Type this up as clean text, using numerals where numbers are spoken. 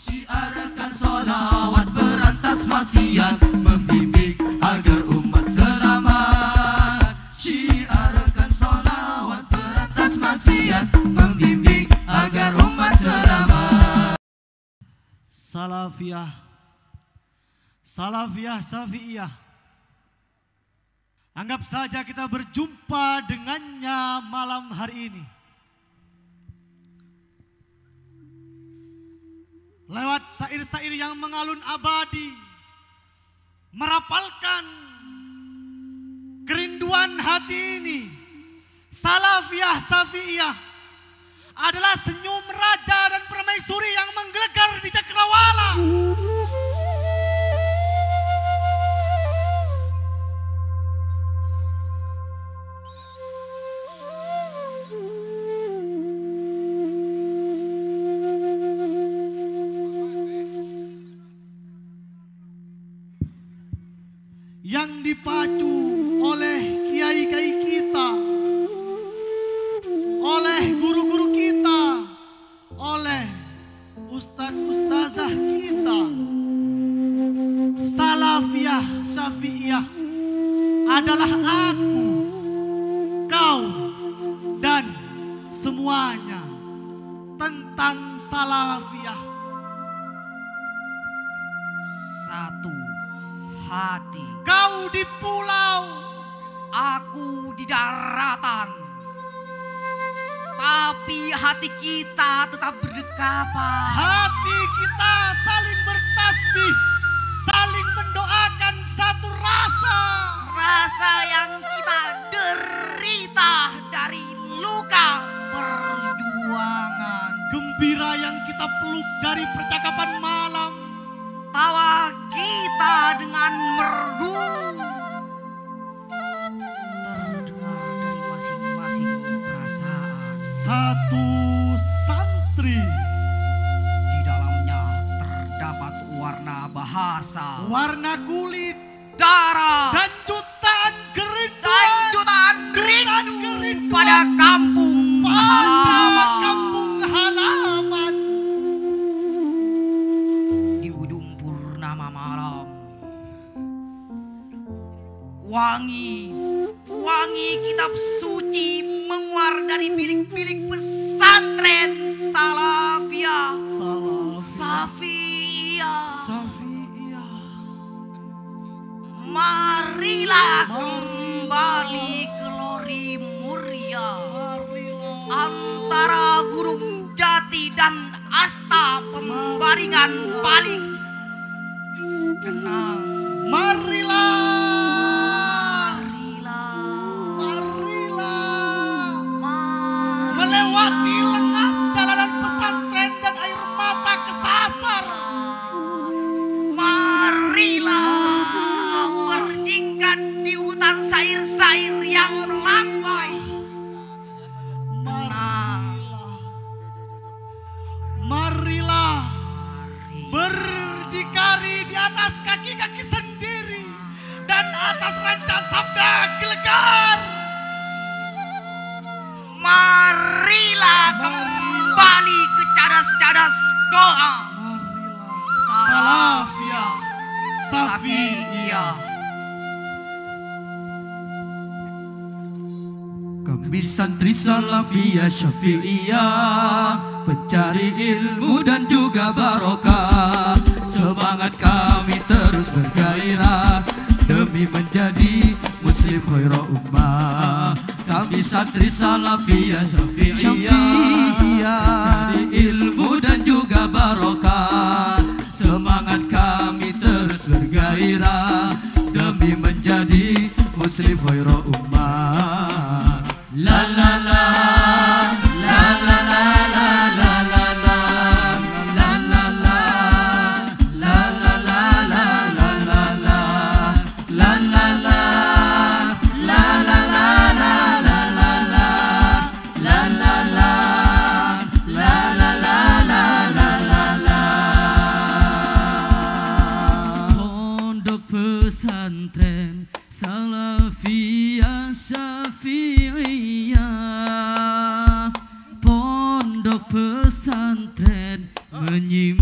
Syiarkan sholawat berantas maksiat, membimbing agar umat selamat. Syiarkan sholawat berantas maksiat, membimbing agar umat selamat. Salafiyah, Salafiyah Syafi'iyah. Anggap saja kita berjumpa dengannya malam hari ini. Lewat syair-syair yang mengalun abadi, merapalkan kerinduan hati ini. Salafiyah Syafi'iyah adalah senyum raja dan permaisuri yang menggelegar di cakrawala. Yang dipacu oleh kiai-kiai kita, oleh guru-guru kita, oleh ustaz-ustazah kita. Salafiyah Syafi'iyah adalah aku, kau, dan semuanya tentang salafiyah. Satu hati, Kau di pulau, aku di daratan, tapi hati kita tetap berdekatan. hati kita saling bertasbih, saling mendoakan satu rasa. Rasa yang kita derita dari luka perjuangan. Gembira yang kita peluk dari percakapan malam. Tawa kita dengan merdu terdengar dari masing-masing perasaan. Satu santri, Di dalamnya terdapat warna bahasa, warna kulit, darah, dan jutaan kerinduan pada kampung halaman. kampung halaman. Di ujung purnama malam, wangi kitab suci menguar dari bilik-bilik pesantren Salafiyah Syafi'iyah. Marilah kembali ke lori muria antara Gunung Jati dan Asta Pembaringan paling kenal. Marilah melewati lengas jalanan pesantren dan air mata kesasar. Marilah berjingkat di hutan sair-sair yang ramai. Marilah berdikari di atas kaki-kaki sendiri dan atas rancang sabda gelegar. Marilah kembali ke cadas-cadas doa. Salafiyah Syafi'iyah. Kami santri Salafiyah Syafi'iyah, pencari ilmu dan juga barokah. Semangat kami terus bergairah demi menjadi muslim khairul ummah. Kami santri Salafiyah Syafi'iyah, cari ilmu dan juga barokah. Semangat kami terus bergairah demi menjadi muslim khairul ummah. La la la, la la la la la la la, la la la, la la la la la la la, la la la, la la la la la la la, la la la, la la la la la la la. Pondok pesantren Salafiyah Syafi'iyah, pondok pesantren menyimpan